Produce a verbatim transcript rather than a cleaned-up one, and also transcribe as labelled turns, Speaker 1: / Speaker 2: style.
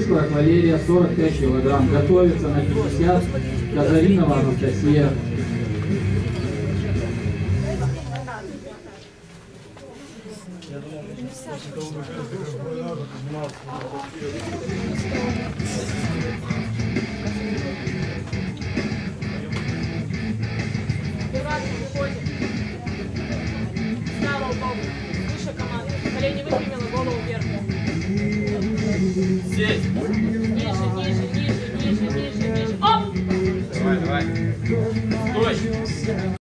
Speaker 1: Валерия сорок пять килограмм. Готовится на пятьдесят. Казаринова Анастасия.
Speaker 2: Колени выпрямила, голову вверх.
Speaker 3: Сеть.
Speaker 2: Ниже, ниже, ниже, ниже, ниже, ниже. Оп!
Speaker 3: Давай, давай. Стой.